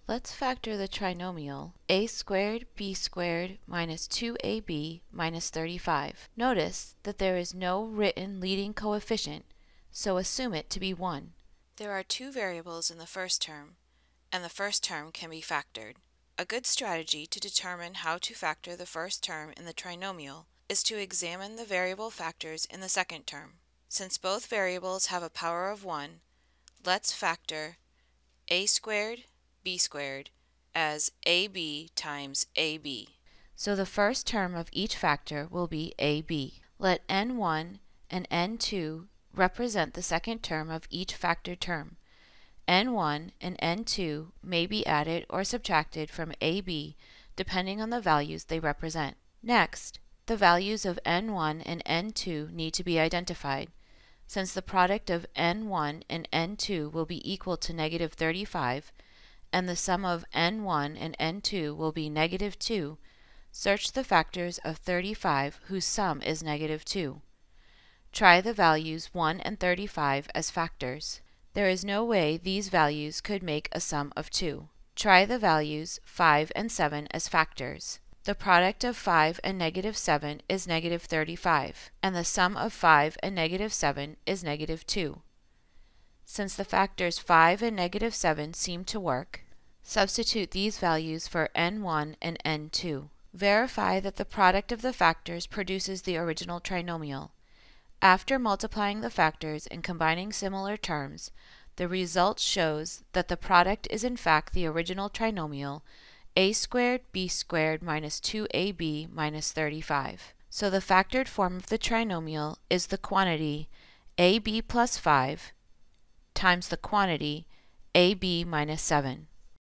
Let's factor the trinomial a squared b squared minus 2ab minus 35. Notice that there is no written leading coefficient, so assume it to be 1. There are two variables in the first term, and the first term can be factored. A good strategy to determine how to factor the first term in the trinomial is to examine the variable factors in the second term. Since both variables have a power of 1, let's factor a squared b squared as ab times ab. So the first term of each factor will be ab. Let n1 and n2 represent the second term of each factored term. n1 and n2 may be added or subtracted from ab depending on the values they represent. Next, the values of n1 and n2 need to be identified. Since the product of n1 and n2 will be equal to negative 35, and the sum of n1 and n2 will be negative 2, search the factors of 35 whose sum is negative 2. Try the values 1 and 35 as factors. There is no way these values could make a sum of 2. Try the values 5 and 7 as factors. The product of 5 and negative 7 is negative 35, and the sum of 5 and negative 7 is negative 2. Since the factors 5 and negative 7 seem to work, substitute these values for n1 and n2. Verify that the product of the factors produces the original trinomial. After multiplying the factors and combining similar terms, the result shows that the product is in fact the original trinomial a squared b squared minus 2ab minus 35. So the factored form of the trinomial is the quantity ab plus 5 times the quantity ab minus 7.